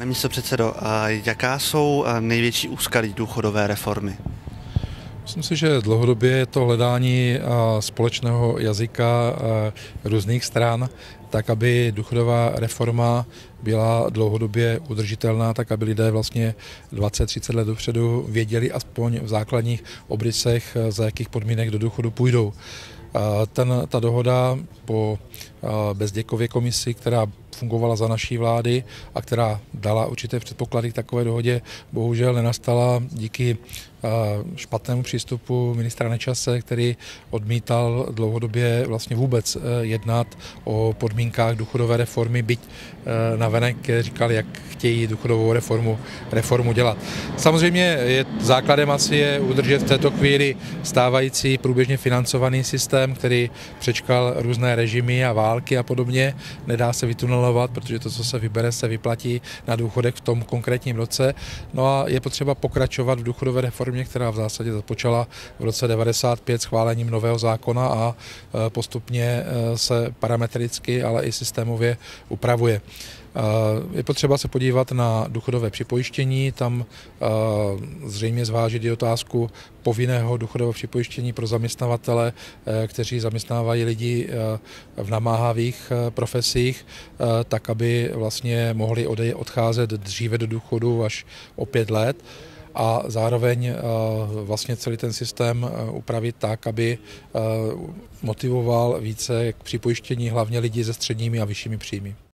Pane místopředsedo, jaká jsou největší úskalí důchodové reformy? Myslím si, že dlouhodobě je to hledání společného jazyka různých stran, tak aby důchodová reforma byla dlouhodobě udržitelná, tak aby lidé vlastně 20-30 let dopředu věděli aspoň v základních obrysech, za jakých podmínek do důchodu půjdou. Ta dohoda po Bezděkově komisi, která fungovala za naší vlády a která dala určité předpoklady k takové dohodě, bohužel nenastala díky špatnému přístupu ministra Nečase, který odmítal dlouhodobě vlastně vůbec jednat o podmínkách důchodové reformy, byť navenek říkali, jak chtějí důchodovou reformu dělat. Samozřejmě základem asi je udržet v této chvíli stávající průběžně financovaný systém, který přečkal různé režimy a války a podobně. Nedá se vytunelovat, protože to, co se vybere, se vyplatí na důchodech v tom konkrétním roce. No a je potřeba pokračovat v důchodové reformě, která v zásadě započala v roce 1995 schválením nového zákona a postupně se parametricky, ale i systémově upravuje. Je potřeba se podívat na důchodové připojištění, tam zřejmě zvážit i otázku povinného důchodového připojištění pro zaměstnavatele, kteří zaměstnávají lidi v namáhavých profesích, tak aby vlastně mohli odcházet dříve do důchodu až o 5 let. A zároveň vlastně celý ten systém upravit tak, aby motivoval více k připojištění hlavně lidi se středními a vyššími příjmy.